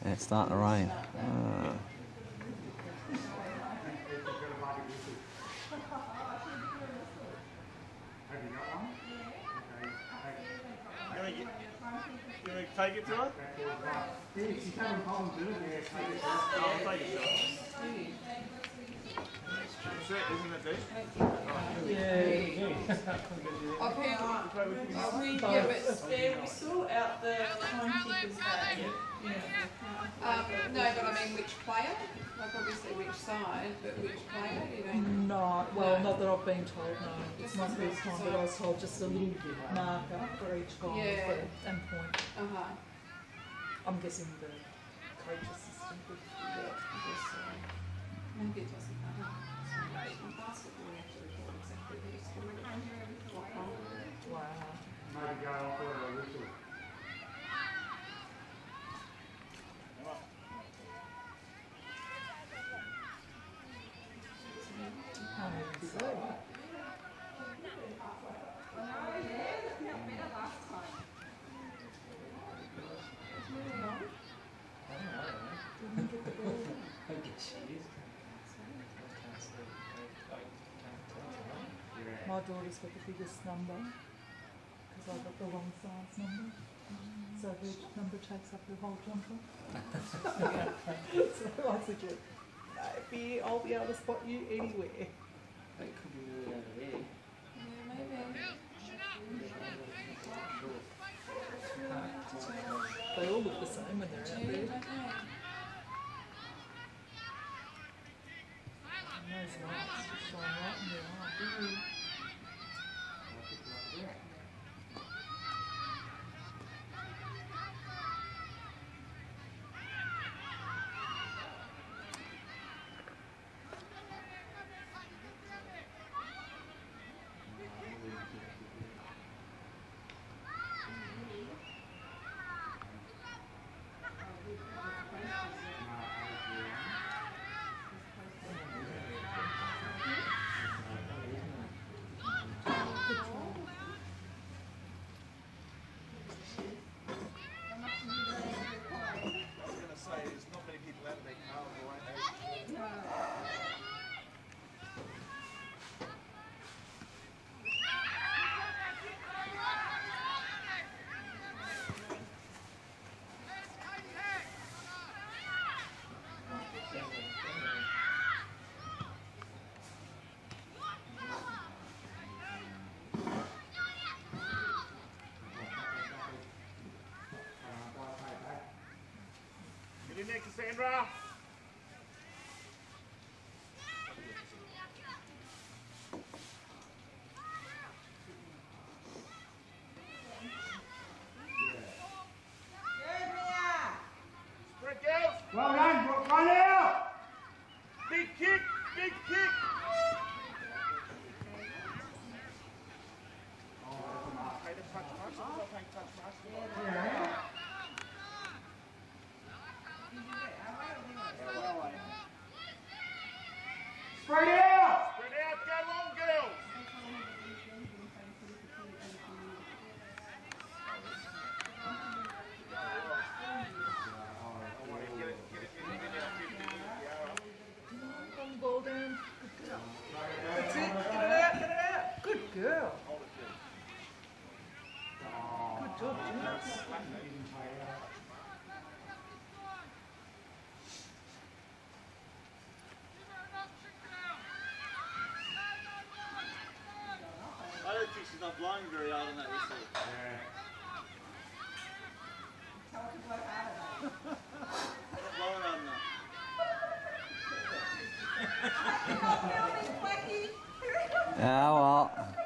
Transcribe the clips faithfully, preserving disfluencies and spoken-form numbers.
And it's starting to rain. Ah. You want to take it to her? Yeah, she's having problems doing it. Take it to her. I'll take it to her. That's it, isn't it, Dave? Yeah. Okay, yeah, but yeah, we saw out the timekeeper's day. Yeah. Um, no, but I mean which player? Like obviously which side, but which player? You don't. No, well, not that I've been told. No, it's my first time, but I was told just a little marker for each goal Yeah. and point. Uh huh. I'm guessing the coach assistant would do that. I guess so. Maybe it doesn't matter. In basketball, we have to record exactly who scored what goal. Wow. Maybe go off for a whistle. Can't even say. I guess she is. My daughter's got the biggest number because I got the wrong size number. So her number takes up her whole jumper. So I suggest, maybe I'll be able to spot you anywhere. It could be really over there. Yeah, maybe. They all look the same when they're out there. And those lights just shine right in their eye. Get in there, Cassandra! Spread girls! Well done, Brooke, run out! Big kick, big kick! Oh, okay, the touch marks, I'm not paying touch marks. Yeah. Spread out! Spread out, go on, girls! One ball down. Good girl. That's it. Get it out, get it out. Good girl. Good job, Jess. I don't think she's not blowing very hard on that whistle. Yeah. Tell her to blow harder. Not blowing hard enough. Yeah, well.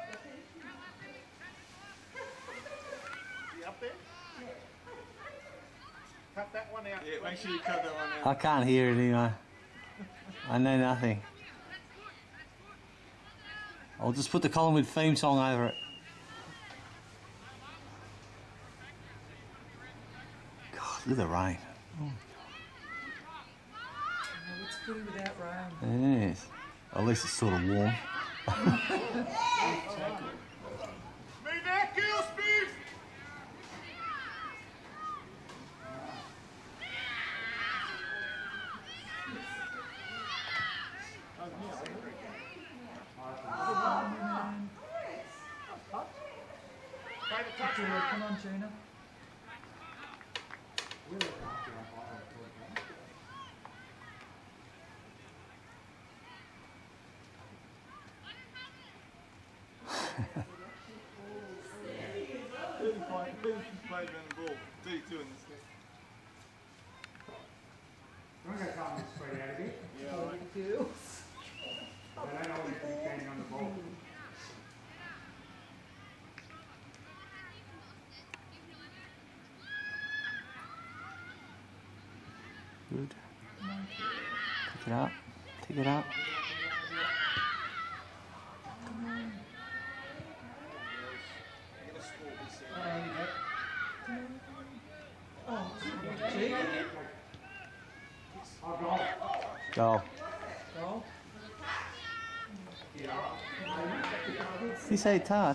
You up there? Yeah. Cut that one out. Yeah, make sure you cut that one out. I can't hear it anyway. I know nothing. I'll just put the Collingwood theme song over it. God, look at the rain. Oh. Oh, it's pretty without rain. It is. At least it's sort of warm. Move out, girls, move! Take the touch. Gina, come on, Gina. thirty-five, thirty-five around the ball. thirty-two in this game. I'm going to come this straight out of here. Yeah, all right. Thank you. I don't always be standing on the ball. Good. Pick it up. Pick it up. Oh, gee. Goal. Goal. Did you say touch?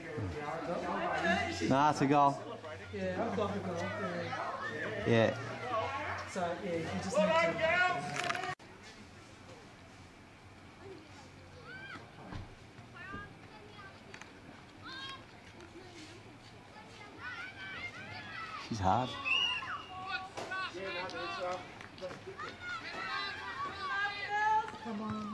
Nah, it's a goal. Yeah, I've got a goal. Yeah. Yeah. So, yeah, you just need to... She's hard. Come on.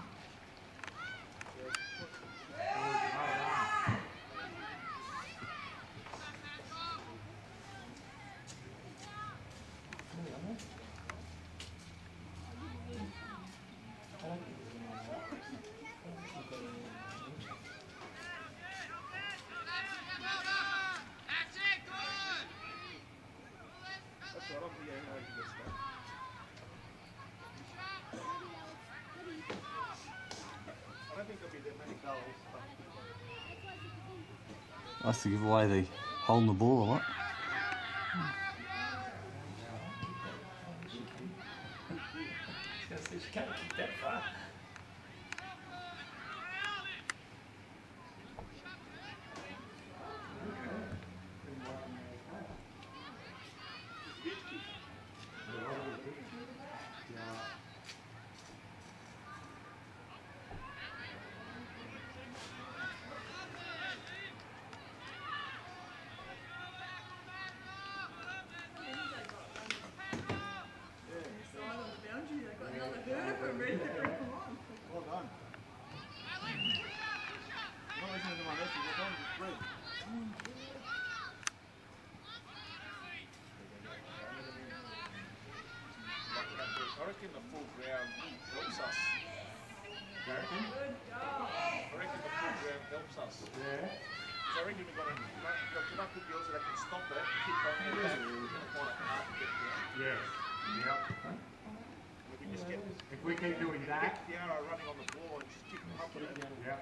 Nice to give away the holding the ball a lot. She can't kick that far. Well done. Not listening to my message, it's on the screen. I reckon the full ground helps us. You reckon? I reckon the full ground helps us. Yeah. So I reckon we've got to, you don't put girls that can stop it, keep going, we're going to find it hard to get down. Yes. Yep. We can just get, If we keep doing get that. the arrow running on the floor and just keep up with it. Yep.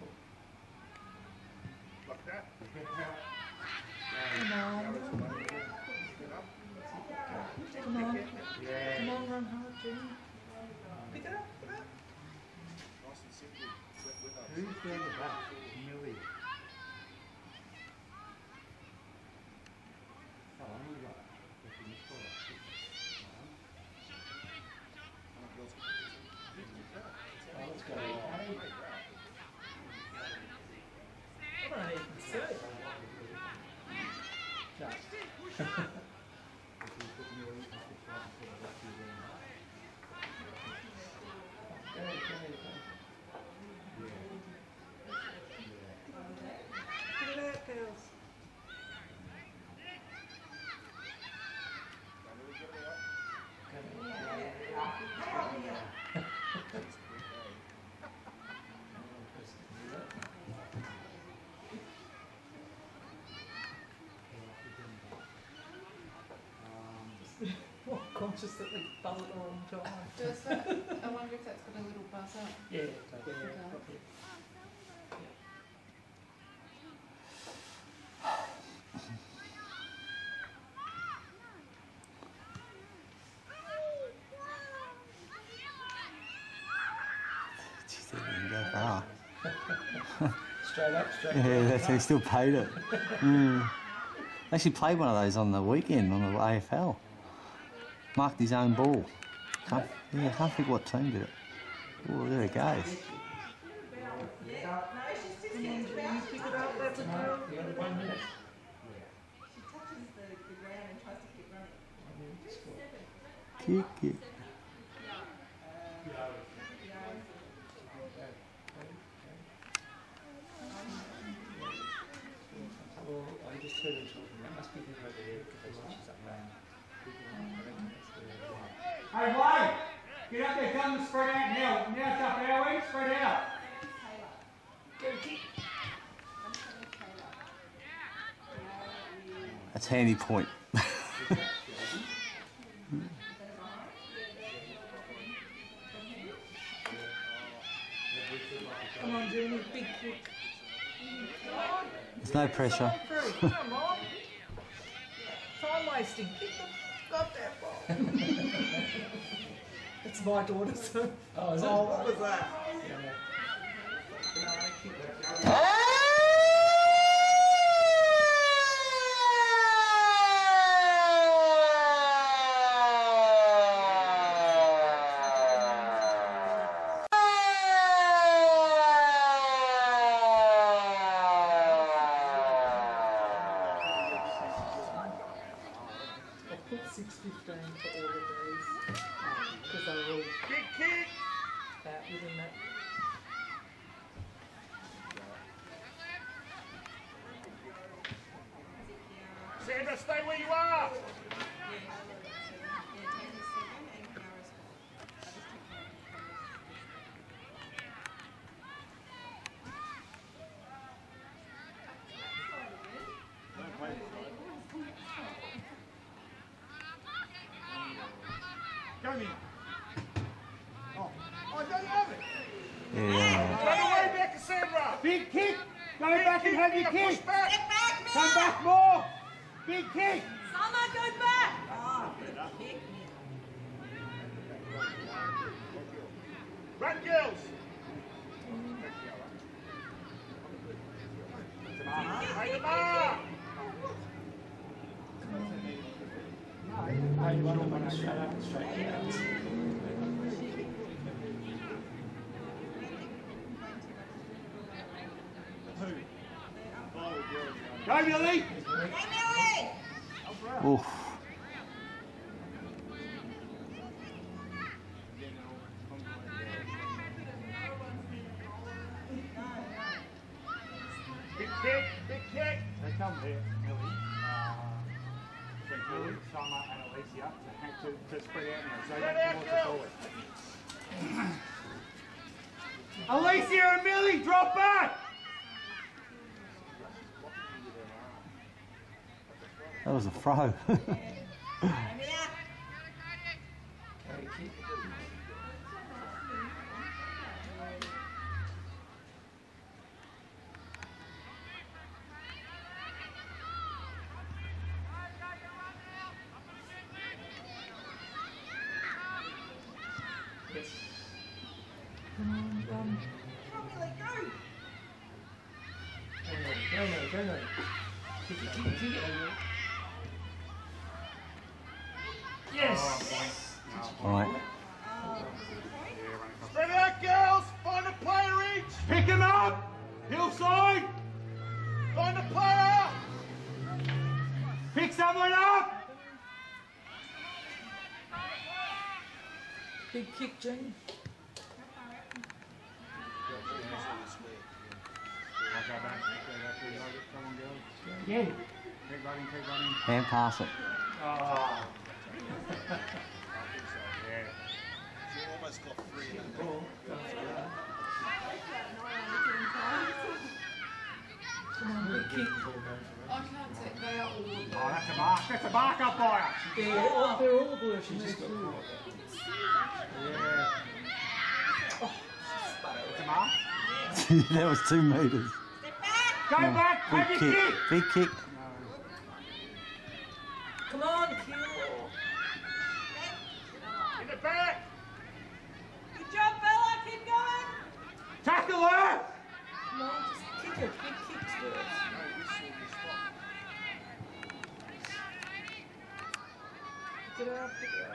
Like that. Come on. Get up. Come on. Yeah. Come on, run hard, Jenny. Pick it up, pick it up. Nice and simple. With, with us. Who's down the back? Millie. Oh, I only got fifty missed call. Oh, let's go. I don't even see it. Get it out, girls. More conscious that we buzz it the wrong time. Does that, I wonder if that's got a little buzz up. Yeah, yeah, Okay. probably. Jeez, they didn't go far. Straight up, straight Yeah, up. that's, he still paid it. Mm. Actually played one of those on the weekend on the A F L. Marked his own ball. Can't, yeah, I can't think what team did it. Oh, there it goes. Come on, Jenny, pick it up, that's a girl. The other one minute. Kick it. Well, I just heard them talking. That must be him over there because they said she's up there. Hey, Wade! Get up there, come and spread out now. Now it's up our way, spread out. That's handy point. Come on, Jenny, big kick. There's no pressure. Come on. Time wasting. Kick the goddamn ball. It's my daughter, so. Oh, is it? Oh, what was that? six fifteen for all of these because they were all Kick, kick! that within that. Sandra, stay where you are! Go me. Oh, I don't have it. Yeah. Run away back to Sandra. Big kick! Go Big back kick, and have your yeah, kick! push back. Get back, man! Come back more! Big kick! Summer, go back! Oh, good kick. Run, girls. Hey, the bar. Oh, you want to run straight up and straight out. Go, Millie! Hey, Millie! Oof. Big kick, big kick. They come here, Millie. Uh, Millie, Summer and Alicia to, to, to spread out now. So they Spread don't out, towards the girls. forward. Alicia and Millie, drop back! That was a throw. Carry kick. Yes. Come on, run. Go no, go no, go no. Kick it, kick it, kick it. Yes! All right. Spread out, girls. Find a player each. Pick him up! Hillside! Find a player. Pick someone up! Big kick, Jenny. I'll go back. Go back. Come on, girls. Yeah. Keep running, keep running. Hand pass it. Oh. Yeah. Come on, big kick. I can't say they are all Oh, that's a mark. That's a mark up by her. They're all, they're all working. They're good. Yeah. That's a mark. That was two metres. Go back. Big Have your kick. kick. Big kick. Come on, Keilor. In the back. Good job, fella. Keep going. Tackle her. Come on, just kick it. Big kicks to us. Get her up, get her up.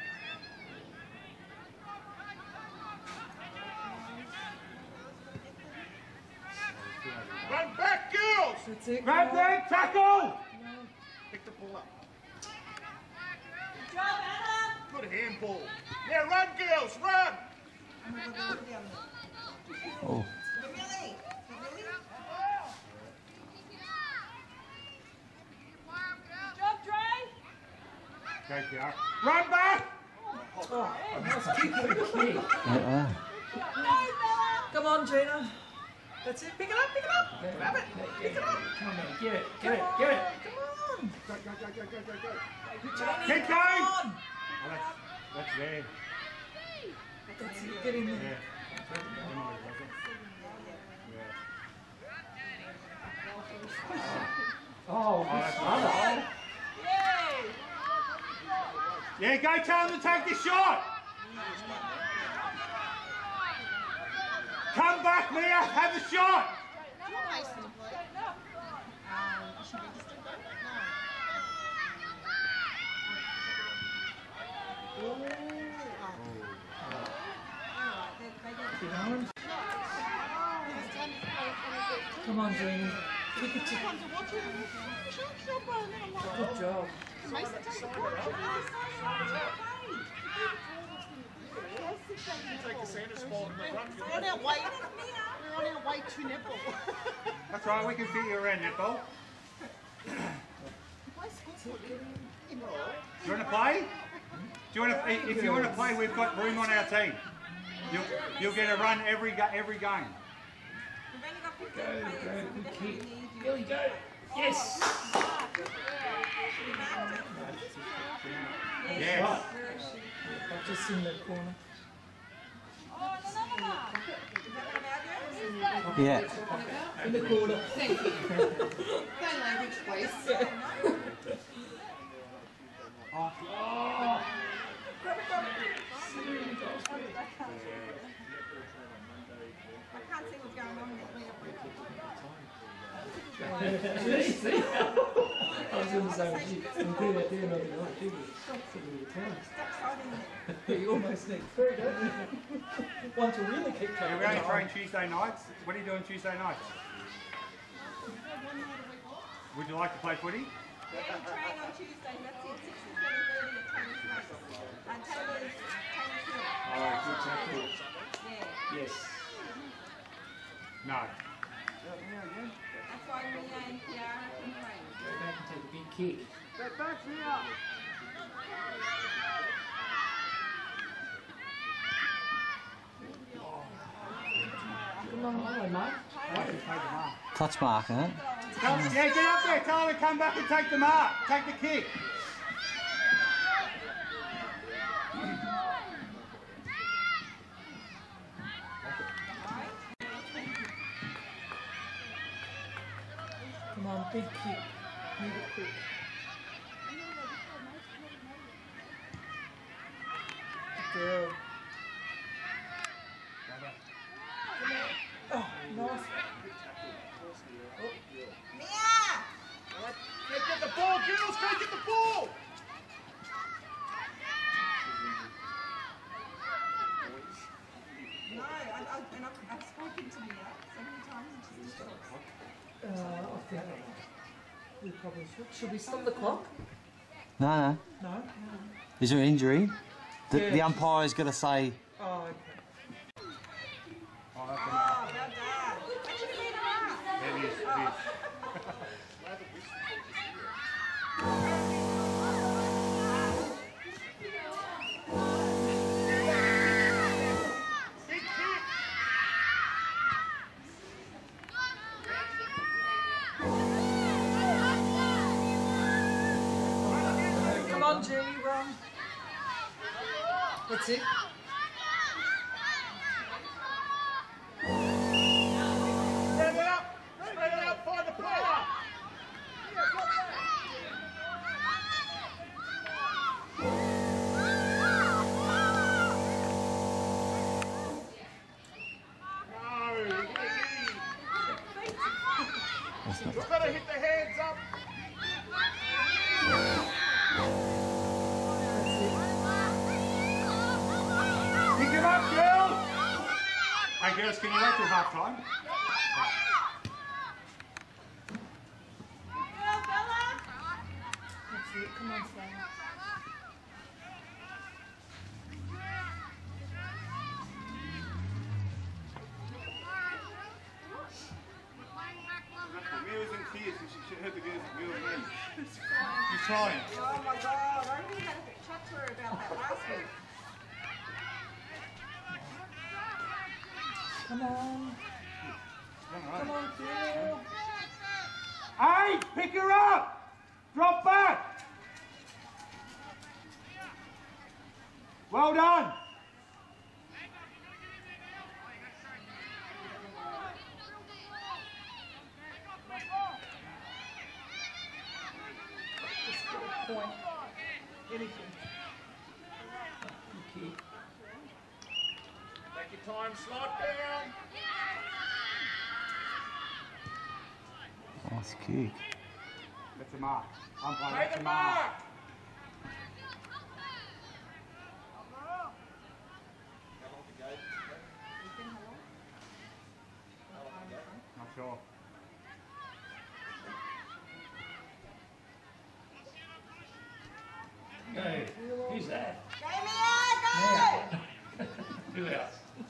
Run back, girls. That's it. Grab come on. them. Tackle. Pick the ball up. Good job, Anna. Good Good handball. Now run, girls, run! Oh. Go, Keilor. Run back! Oh, nice kick, good kick. Yeah. Come on, Gina. That's it. Pick it up, pick it up. Okay. Grab it. Pick it up. Come on, man. Get it, get it, get it. Come on. Go, go, go, go, go, go, go. Jamie, Keep come going. on. Oh, that's, that's there. That's it. Get in there. Yeah. Oh, that's mother. Yeah, go tell them to take the shot. Come back, Mia. Have the shot. Come on, Jeannie. Kick it to... Good job. Take the Sanders ball in the front. We're on our way. We're on our way to netball. That's right, we can fit you around netball. Do you want to play? Do you want to? If you want to play, we've got room on our team. You'll, you'll get a run every ga- every game. Go, go, good kick. Billy, go. Yes. Yes. Just in the corner. Yeah. In the corner. Thank you. Plain language, please. Oh. I can't see what's going on there. See? I was going to say, you do that there, not the night, did you? You almost need three, don't you? Want to really kick Yeah, we only train Tuesday nights. What are you doing Tuesday nights? Would you like to play footy? Yeah, we train on Tuesday. That's it. six to seven thirty at Taylor's Place. And Taylor's, Taylor's Hill. Oh, good tackle. Yeah. Yes. No. That's why Mia and Kiara can train. Go back and take a big kick. Get back, Mia! Come on, hello, mate. Touch mark, isn't it? Come, yeah, get up there. Tell her to come back and take the mark. Take the kick. Come on, big kick. Move it quick. Good girl. Oh, nice. Mia! Get, get the ball, girls! Go get the ball! No, I, I, and I've, I've spoken to Mia so many times and she's just Uh, I think we probably should. Should we stop the clock? No, no. No? No. Is there an injury? The, Yeah, the she's- umpire's got to say, Oh, okay. Oh, that's Oh, well done. Actually, we had a mark. it is, it is. Big kick! Come on, Jeannie, run. That's it. Spread it out! Spread it out! Find the player! No! that's not, Just gotta hit the hands up! Pick him up, girls! Hey, girls, can you wait till half time? That's it. Come on, Sloan. trying. Oh my God, I really had a chat to her about that last week. Come on. Come on, Keilor. Hey, pick her up! Drop back! Well done! Just get a point. Anything. Okay. Take your time, slot down. Nice kick. That's a mark. Umpire, Take that's a a mark. mark. Not sure. Hey, who's that? Damien, go! Who else?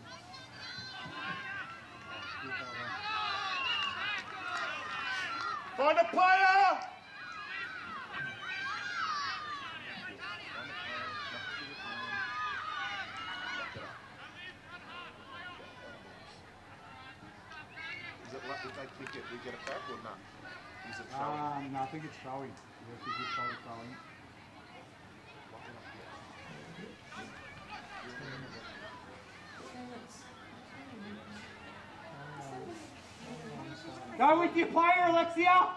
Find a player. Is it like if they kick it, we get it back or not? Is it throwing? Um, no, I think it's throwing. Yeah, I think it's throwing, throwing. Go with your player, Alexia! There's not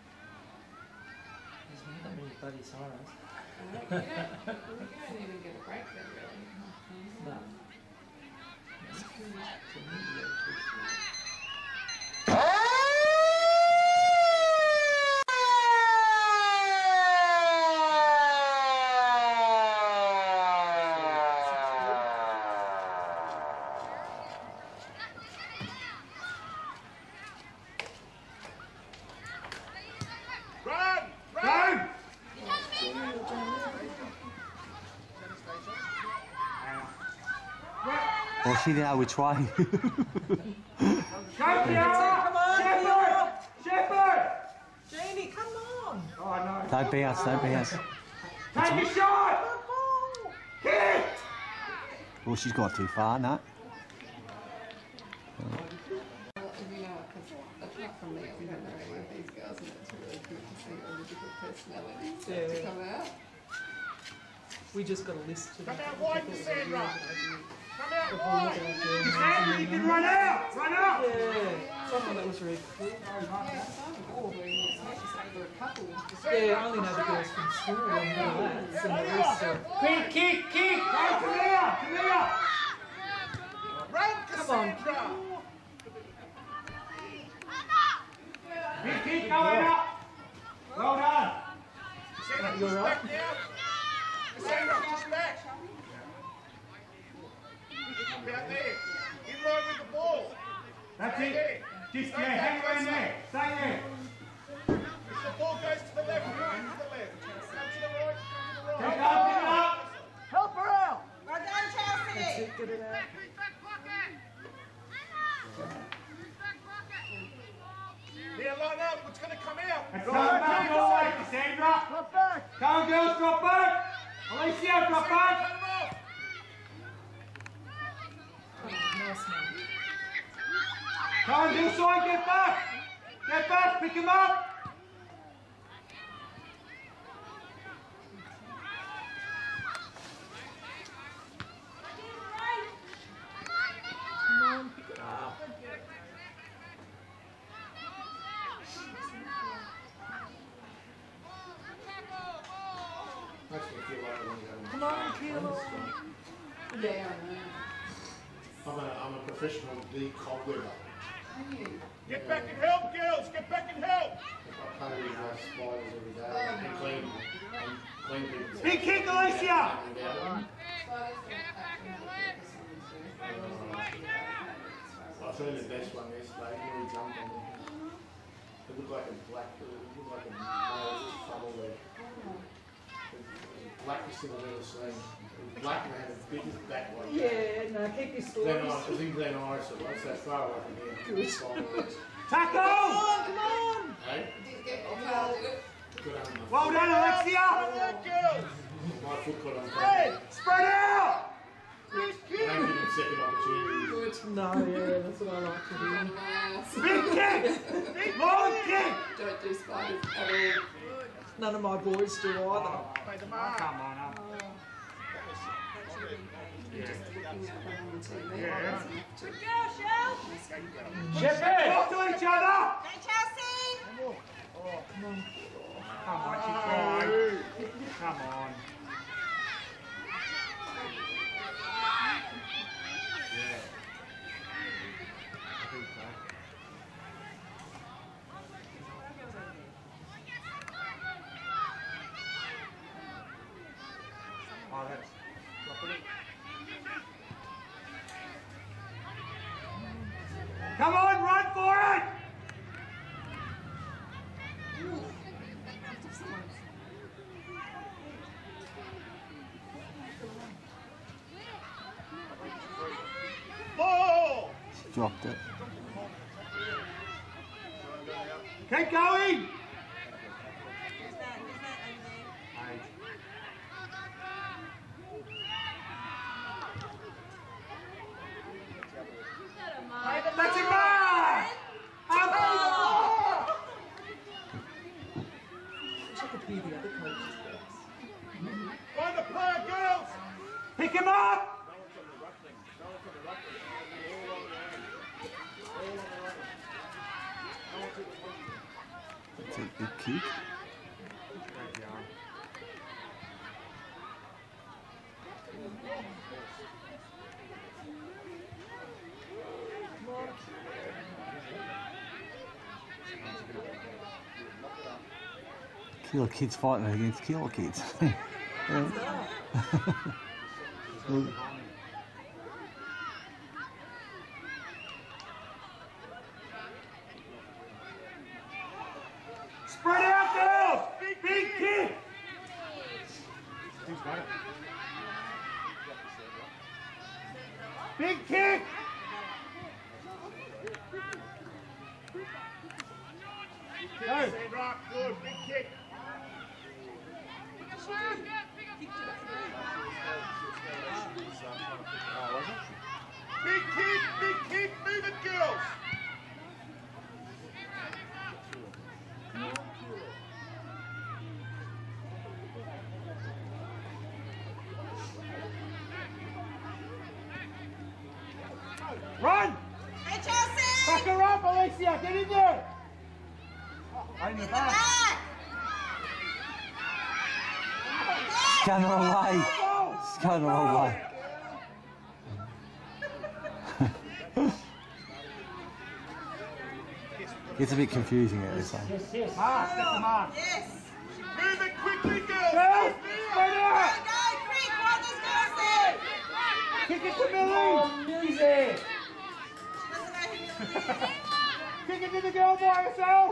that many bloody sirens. We don't, we don't even get a break then, really. No. Run! Run! Well, she didn't know which way. Go, Kiara! Come on, Shepherd! Shepherd! Jeannie, come on. Oh, no. Don't bounce, don't bounce. Take a shot! Kick! Well, she's gone too far, no. Well, you know, because apart from me, we don't know any of these girls, and it's really good to see all the different personalities start to Yeah. come out. We just got a list to Come out wide, Cassandra. Come out of all wide. of our girls. Cassandra, you can run out! Run out! Yeah, someone that was really cool. Yeah, some all very nice. I just over a couple. Yeah, I only know the girls from school and all that. And the rest are, Kick, kick, kick! Hey, come here! Come here! Run, come on. Cassandra. Kick, kick, going up! Well done! Cassandra, You're push right. back now. Cassandra, push back. Up out there. In line with the ball. That's Stay it. there. Just, Stay yeah, hang back, around Lisa. there. Stay there. If the ball goes to the left, move to the left. Come to the right, come to the Pick right. up, pick up! Help her out. Well done, Chelsea. That's it, get it out. There, line up. What's going to come out? Let's go back all the way, Cassandra. Drop back. Come on, girls, drop back. Alicia, drop back. Cut him off. Oh, nice man. Come on, Hillside, get back. Get back, pick him up. Come on, pick it up. Actually, I feel like I want to go. Come on, Keilor. Yeah, I know. I'm a, I'm a professional league cobwebber. Are you? Get back and help, girls. Get back and help. I play with like spiders every day and clean, and clean people's Big kick, Alicia. and down. Spiders don't actually have a purpose on these days. They always like to be eradicated as far I as seen I'm the best one yesterday. He really jumped on me. It looked like a black, it looked like a male's funnel there. It was the blackest thing I've ever seen. It was black and it had the biggest back like that. Yeah, no, keep your Glen stories. Iris, it was in Glen Iris, it was that far away from here. Good. Five minutes. Tackle. Come on, come on. Hey? Did get the car, did it? Well done, Alexia! My foot caught on fire. Hey, spread out! I don't give him second opportunities. Good. No, yeah, that's what I like to do. Nice. Big kick! Long kick! Don't do spiders at all. None of my boys do either. Oh, come on up. You're just looking at them on T V. Yeah. Good girl, Shell. Shepherd! Talk to each other! Hey, Chelsea. Come on, she tried. Come on. Yeah. I think so. Oh, that's... Come on, run for it! Ball! She dropped it. Keep going! Who's that? Who's that over there? That's it, man! I could hear the other coaches. Find the player, girls! Pick him up! That's a big kick. Keilor kids fighting against Keilor kids. Yeah. Spread out, girls! Big, big kick! Who's got it? Big kick! Go! Rock, good, big kick! Big kick, big kick, move it, girls! Run! Hey, Chelsea. Back her up, Alicia, get in there! Right in the In the back. back. It's going the wrong way. It's going the wrong way. It's a bit confusing at this time. Yes, yes. Mark, that's the mark. Yes. Move it quickly, girls! Girls, spread Go, out! go, quick. What is Chelsea? Kick it to Millie! Music! She doesn't know who Millie is. Kick it to the girl by herself!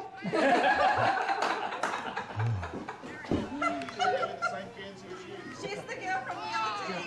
She's the girl from the other team.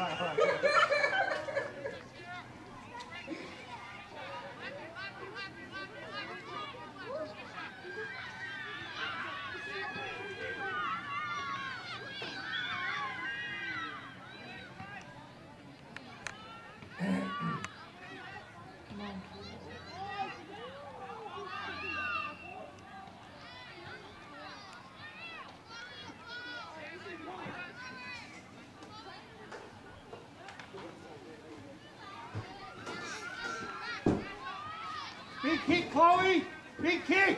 Big kick, Chloe! Big kick!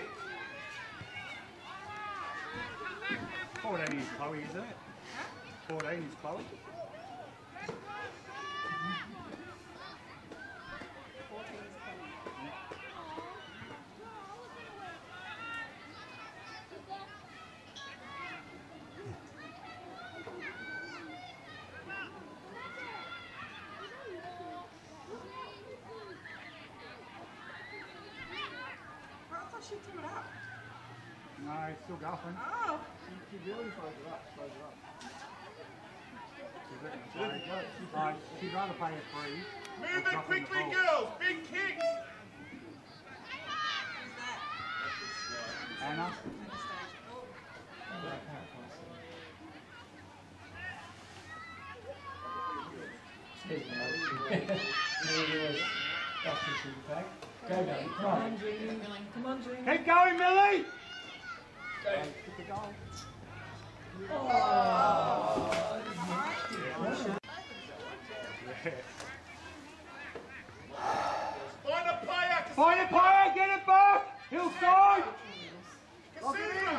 fourteen is Chloe, isn't it? fourteen is Chloe. She threw it up. No, it's still going. Oh. She really throws it up, throws it up. Right, she'd rather pay a free. Move it quickly, girls! Big kick! Who's that? Anna. Anastasia. Oh. Go, Millie. Come on, Jeannie. Come on, Jeannie. Keep going, Millie! Find a player! Find a player, get it back! Hillside! Cassandra!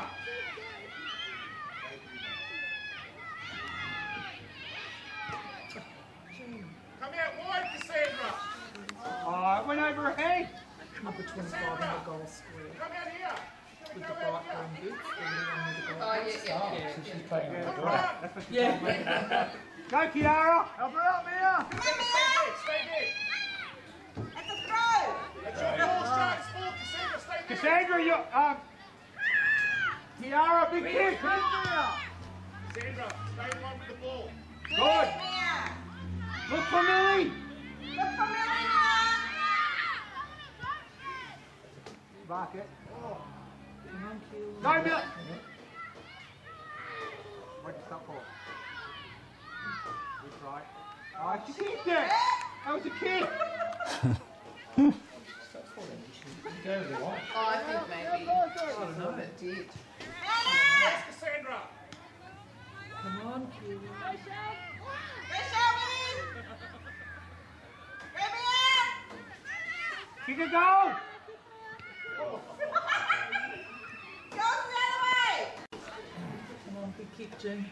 Come out wide, Cassandra! Oh, it went over her head. Number twenty-five in the goal square. Come out here! With the bright green boots. The little one with the Oh, gold yeah, boots. yeah, yeah. So she's playing with the Come goal. on! That's what she Yeah. told me. Go, Keilor! Help her out, Mia! Stay there! Stay there! It's a throw! That's your ball, start it's ball, Cassandra, stay there! Cassandra, you, um, Keilor, big kick! Cassandra, stay in line with the ball. Good! Mia! Look for Millie! Look for Mia! Mark it. Come on, Keilor. Go, Millie! What'd you stop for? That's right. Oh, she kicked it! That was a kick! Oh, I think maybe some of it did. Yes, Cassandra! Come on, Keilor. Go, Shelby! Go, Mia! Kick a goal! Go the other way! Come on, big kick, Jean.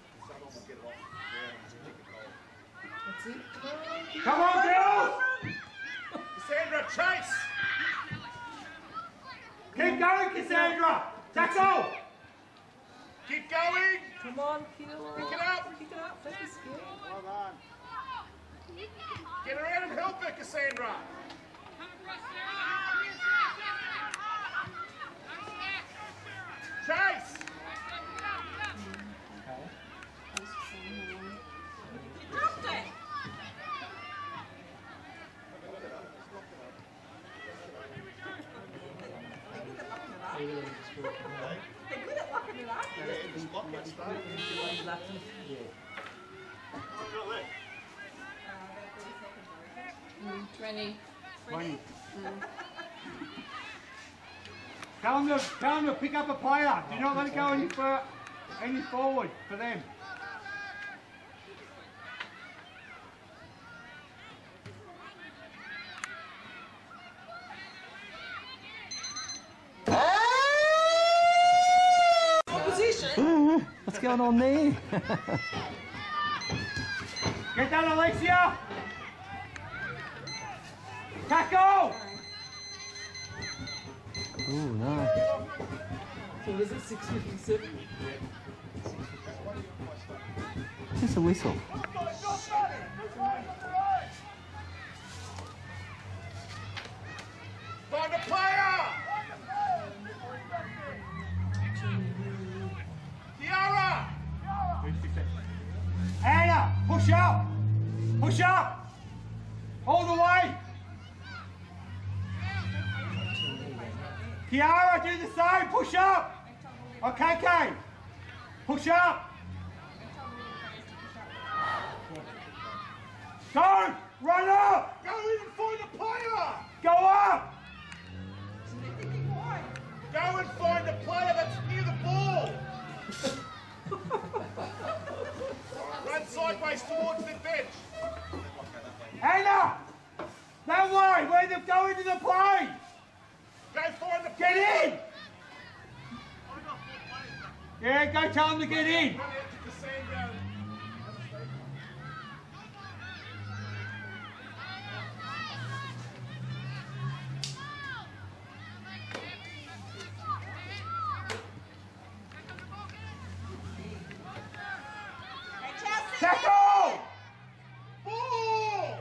That's it. Come on, Come on, girls! Cassandra, chase! Keep going, Cassandra! Tackle! Keep going! Come on, Keilor. Pick it up! Pick it up. Don't be scared. Well done. Get around and help her, Cassandra! Chase! Dropped it! They're good at locking it up. Mm, twenty. twenty. Tell them to, tell them to pick up a player. Do not let it go any, for, any forward for them. Opposition. What's going on there? Get that, Alexia! Tackle! Oh no. So is it six fifty-seven? Just a whistle. Find a player! Kiara! Anna, push up! Push up! All the way! Kiara, do the same! Push up! Okay, Kay! Push up! Go! Run up! Go in and find a player! Go up! Go and find a player that's near the ball! Run sideways towards the bench! Anna! That way! Where they go into the play! Go find the Get in! Yeah, go tell them to get in! Run out to Cassandra. Hey, Chelsea! Tackle! Ball!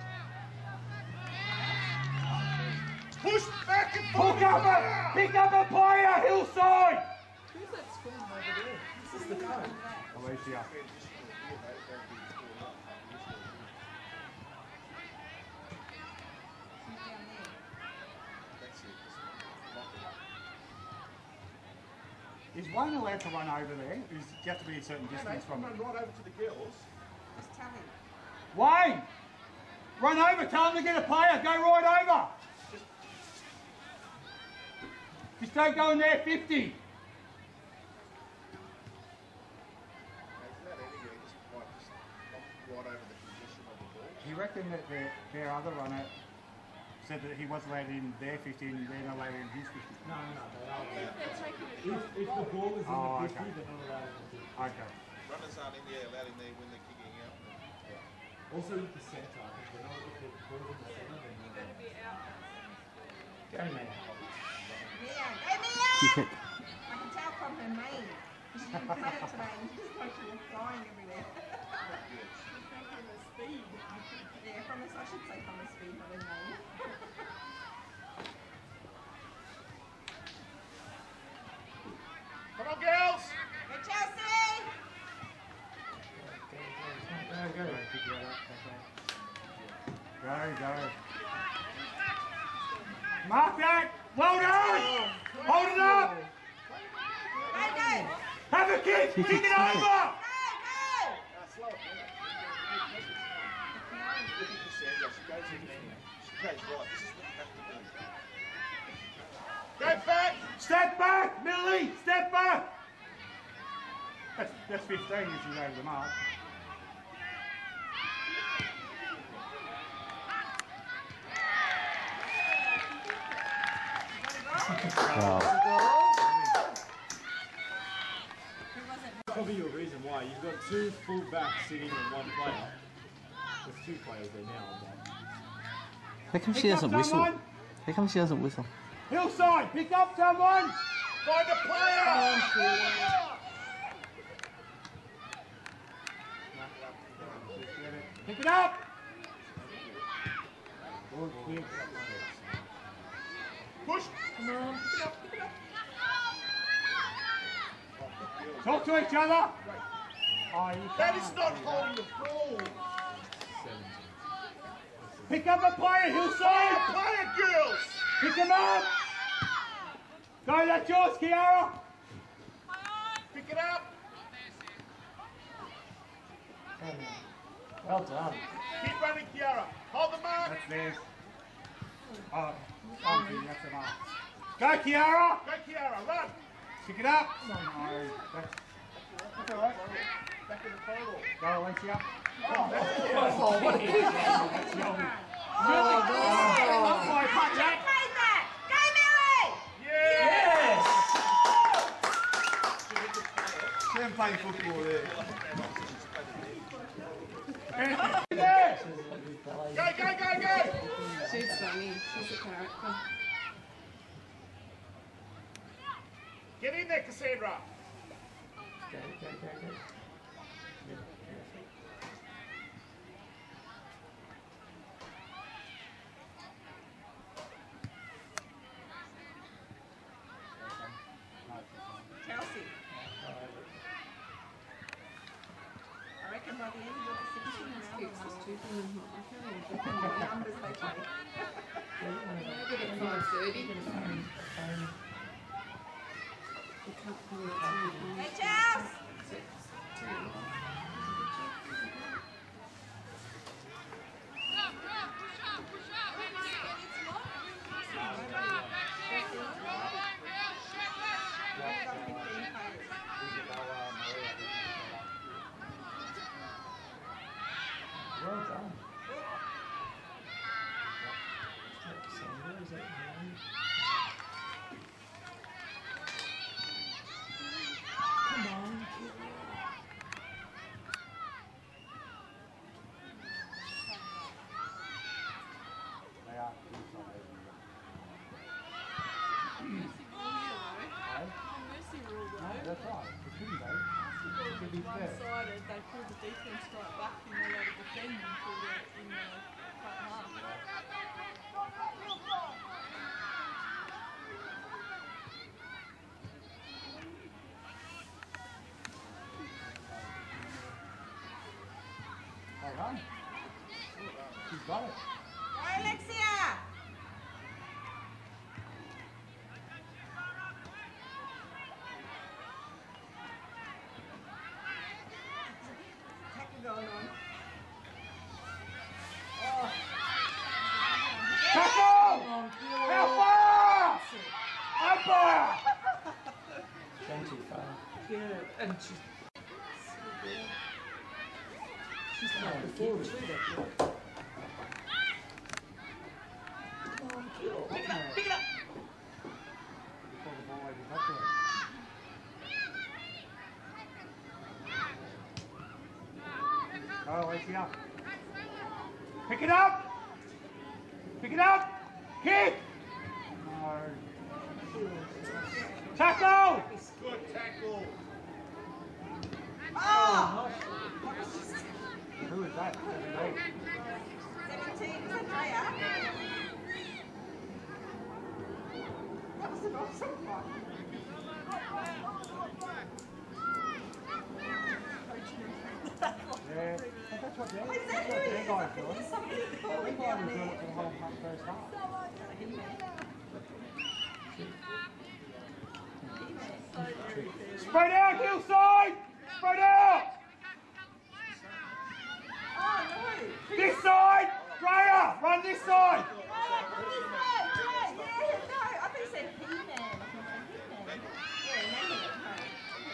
Push back and Pick find up a a, player! pick up a player, Hillside! Who's that scream over there? This is the coach. Alicia. Is Wayne allowed to run over there? Is, you have to be a certain Yeah, distance mate, from run it. right over to the girls. Just tell him. Wayne! Run over, tell him to get a player, go right over! Just, just don't go in there fifty. Mate, without anywhere, just like just knock right over the position of the ball. He reckoned that their, their other runner said that he was allowed in their fifty and they're not allowed in his fifty. No, no, no, they are allowed. They're taking a If, shot. if the ball is in Oh, the okay. fifty, they're not allowed in the fifty. Okay. Runners aren't in there, allowed in there when they're kicking out. Also with the centre, I think they're not, if the ball's in the centre, then You've they're got to be out. Go, mate. Mia, go Mia! Kick it. I can tell from her mane. She didn't cut it today and she just like she was flying everywhere. From the speed. Yeah, from the, I should say from the speed, not her mane. Come on, girls! Go Chelsea! Go, go, go. Go, go. Mark that! Well done! Hold it up! Go, go! Have a kick! Kick Kick it, it kick over! it. Go, Uh, slow it down. Look at Cassandra, she goes in there. She goes right. This is what you have to do. Go back! Step back, Millie! Step back! That's, that's fifteen if you go to the mark. Oh. Probably your reason why. You've got two full backs sitting on one player. There's two players there now on that. How come she Pick up doesn't whistle? someone. How come she doesn't whistle? Hillside, pick up someone! Find a player! Pick it up! Push! Talk to each other! Oh, you That can't. is not holding the ball! Pick up a player, Hillside! Player, girls! Pick him up! Go, that's yours, Keilor! Pick it up! Well done. Keep running, Kiara. Hold the mark! That's theirs. Oh, oh, gee, that's the mark. Go, Keilor! Go, Kiara, run! Pick it up! No, that's, that's all right. Back in the corridor. Go, Alicia. Oh, what a kick! That's yours. Oh, Oh, punch Jack that! made that! Go Millie! Yeah! Yes! Let him play football there. There! Go, go, go, go! She's funny. She's a character. Get in there, Cassandra. Go, go, go, go. Chelsea. I reckon by the end of the sixteen round, Kicks is too thin and hot. I can't even the numbers they play. Maybe at five thirty. You can't pull it out. Hey Chels! Well done. Sandra, is that your name? Come on, They are. Mercy rule No, though. that's right. It shouldn't be. Basketball should be was fair. one-sided. They pulled the defence right back and they let it defend until the in the front half. Well done. She's got it. Go Alexia! Tackle! How far? Umpire! Gone too far. Yeah, and she's she's played before too, that girl. Come on, Keilor. Pick it up, pick it up. Oh, where's he up? Pick it up! Pick it up! Kick! No. Tackle! Good tackle. Oh! Who is that? seventeen, is that Drea? That was an awesome one. Yeah. That's what they're, What is that's that what doing? their guys doing. Somebody calling Their guys down were doing there. it for the whole first half. Spread out, Hillside! Spread out! Oh no! This side! Drea! Run this side! Oh, He-Man! Yeah, yeah, no, I thought you said He-Man. I thought you said He-Man. Yeah, maybe that's right.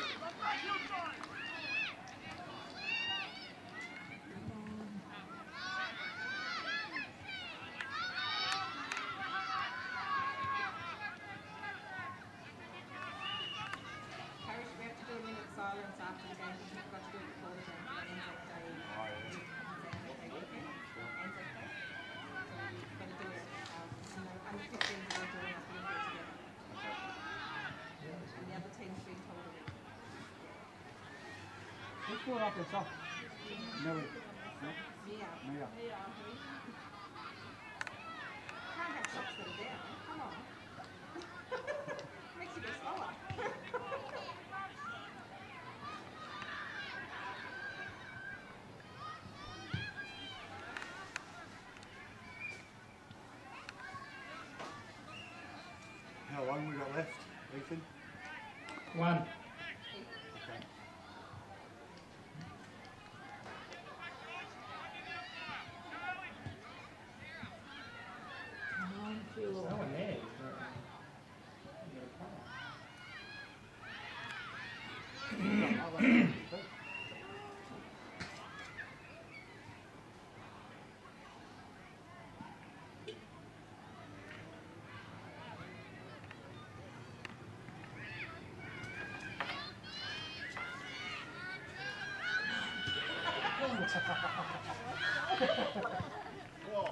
Parish, we have to do a minute silence after the game because we've got to do it before the game. For Anzac Day. Anzac Day weekend. Anzac Day. So we've got to do it. Um, you know, under fifteens are all doing it. We're going to do it together. And the other team's been told of it. Who's going up there, soft? Millie. Yeah. Mia. Can't have shots that are down. Come on. Makes you go slower. How long we got left, Ethan? One. Okay. Come on, Keilor. No one there. Whoa.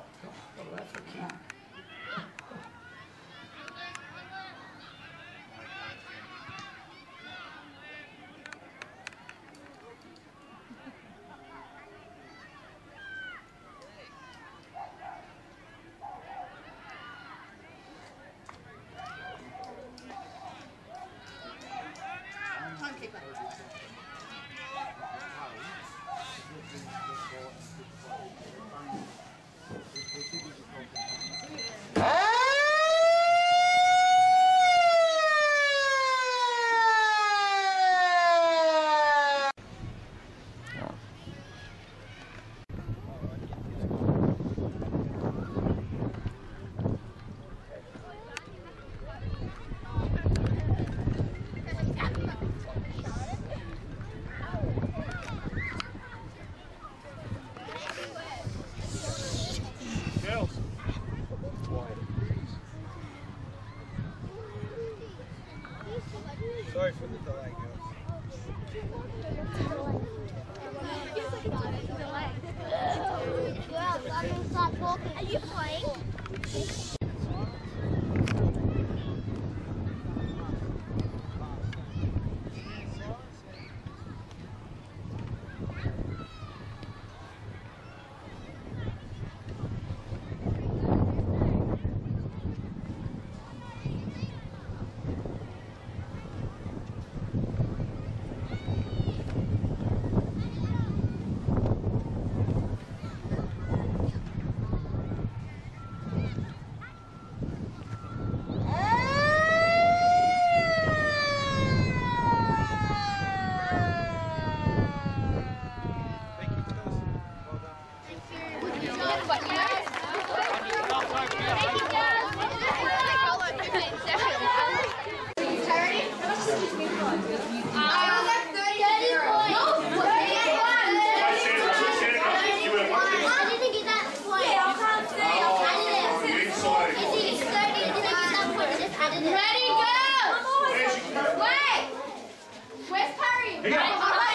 Timekeeper. Girls. Sorry for the delay, girls. Are you playing? Thank you, girls. Well done. What, you know? Here you go.